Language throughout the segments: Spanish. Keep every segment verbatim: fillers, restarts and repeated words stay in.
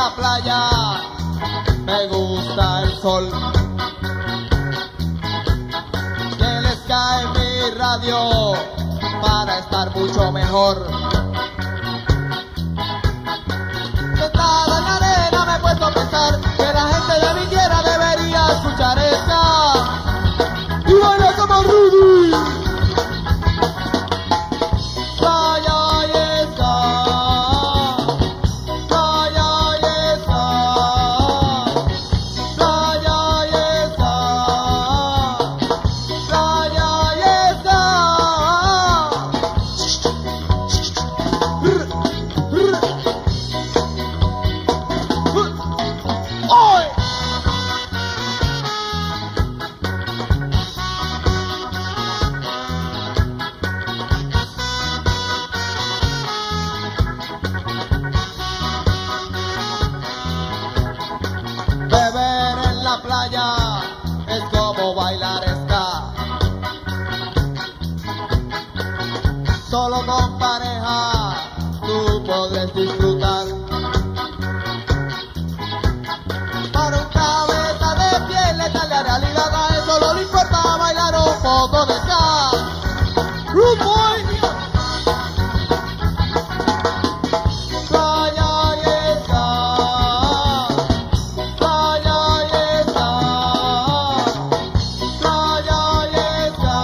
la playa, me gusta el sol. Que les cae mi radio para estar mucho mejor. Sentada en la arena me he puesto a pensar que la gente de mi tierra debería escuchar esta. Y baila como Rudy. Playa y está, playa y está, playa y está, playa y está. ¡Oy! Beber en la playa es como bailar ska. Solo con pareja tú podrás disfrutar. Para un cabeza de piel letal realidad a eso solo le importa bailar un poco de ska. Rude boy. Playa y está, playa y está, playa y está,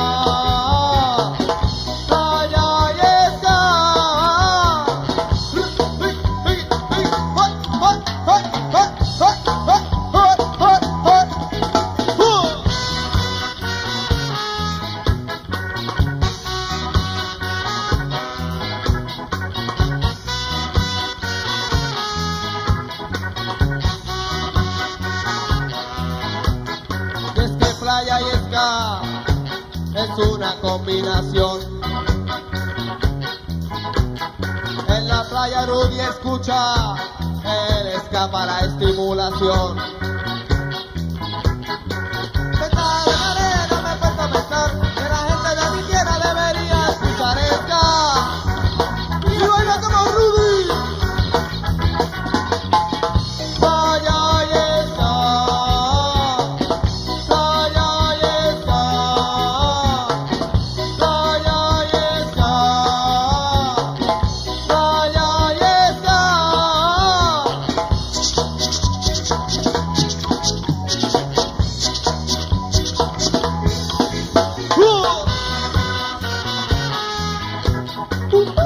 playa y está. Y es que playa y ska es una combinación. En la playa Rudy escucha el ska para estimulación. Sentada en la arena me he puesto a pensar que la gente de mi tierra debería escuchar ska. Y baila como Rudy. Playa y está, playa y está, playa y está, playa y está. Uh. Uh.